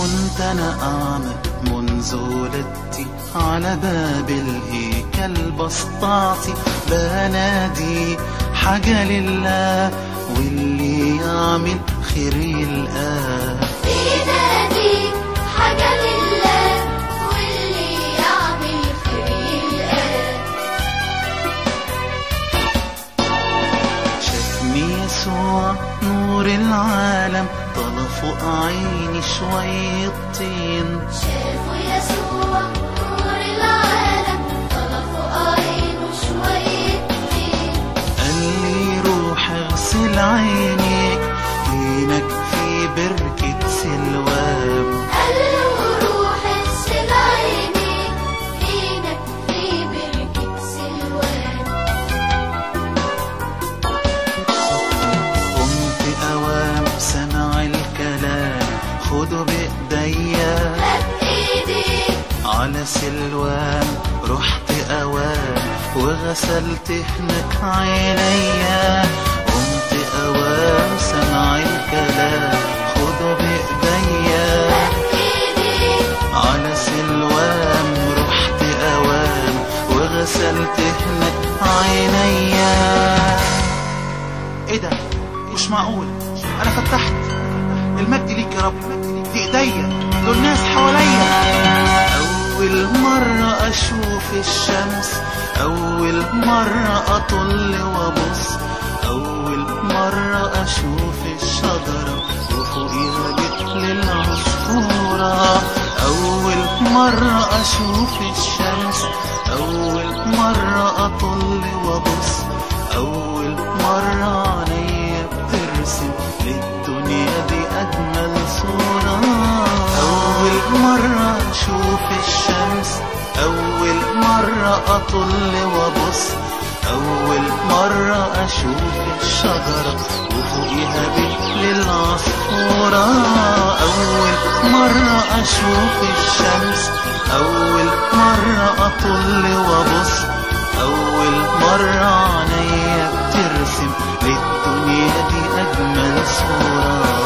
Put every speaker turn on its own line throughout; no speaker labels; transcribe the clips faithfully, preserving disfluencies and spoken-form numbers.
كنت أنا أعمى منذ ولدتي، على باب الهيكل بسطعتي بنادي حاجة لله، واللي يعمل خير يلقاه.
بنادي حاجة لله، واللي يعمل خير يلقاه.
شافني يسوع نور العالم، طلع فوق عيني شوية طين.
شافوا يسوع نور العالم، طلع فوق عينه شوية طين.
قال لي روح اغسل عينيك، هناك في بركة سلوان.
قال له روح اغسل عينيك، هناك في بركة سلوان.
قمت أوام سمع الكلام، خدوا بإيديا
خد ايدي
على سلوان. رحت أوام وغسلت هناك عينيا. قمت أوام سمع الكلام، خدوا بإيديا
خد ايدي
على سلوان. رحت أوام وغسلت هناك عينيا. ايه ده؟ مش معقول، انا فتحت. المجد ليك يا رب، دي ايديا، دول ناس حواليا. أول مرة أشوف الشمس، أول مرة أطل وأبص، أول مرة أشوف الشجرة وفوقيها جبل العصفورة. أول مرة أشوف الشمس، أول مرة أطل وأبص، أول مرة عينيا بترسم للدنيا دي أجمل صورة. أول مرة أشوف الشمس، أول مرة أطل وأبص، أول مرة أشوف الشجرة وفوقيها جبل العصفورة. أول مرة أشوف الشمس، أول مرة أطل وأبص، أول مرة عينيا بترسم للدنيا دي أجمل صورة.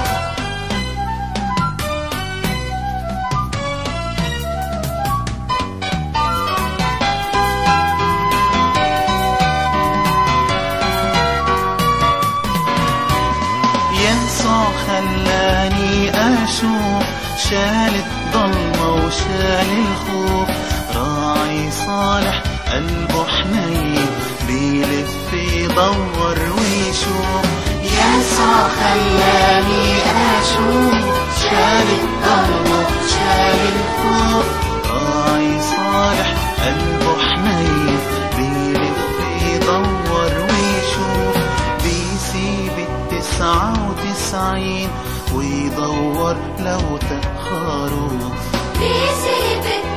يسوع خلاني أشوف، شال الضلمة وشال الخوف. راعي صالح قلبه حنين، بيلف يدور ويشوف. يسوع خلاني أشوف، شال الضلمة وشال الخوف. راعي صالح قلبه حنين، بيلف يدور ويشوف. بيسيب التسعة وتسعين ويدور لو تأخروف.
بيسيب